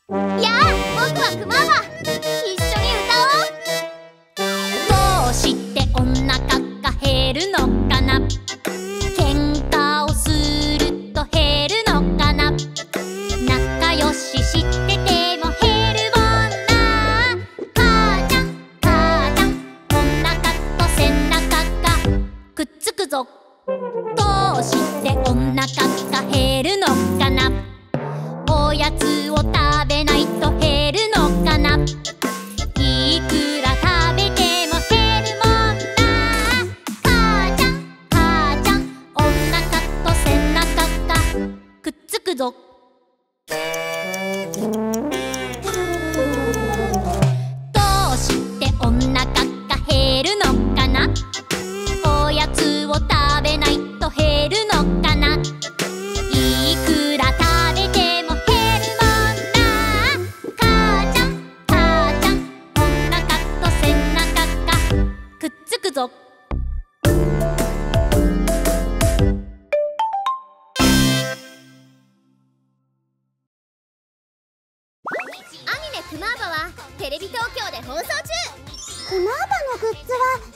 やあ、僕はクマーバ。一緒に歌おう。どうしてお腹が減るのかな。喧嘩をすると減るのかな。仲良ししてても減るもんな。母ちゃん母ちゃん、お腹と背中がくっつくぞ。どうしてお腹が減るのかな。おやつを食べないと減るのかな。いくら食べても減るもんな。母ちゃん母ちゃん、お腹と背中がくっつくぞ。どうしてお腹が減るのかな。おやつを食べないと減るのかな。いくら食べても減るもんな。母ちゃん母ちゃん、お腹と背中がくっつくぞ。アニメ「クマーバ」はテレビ東京で放送中。 クマーバのグッズは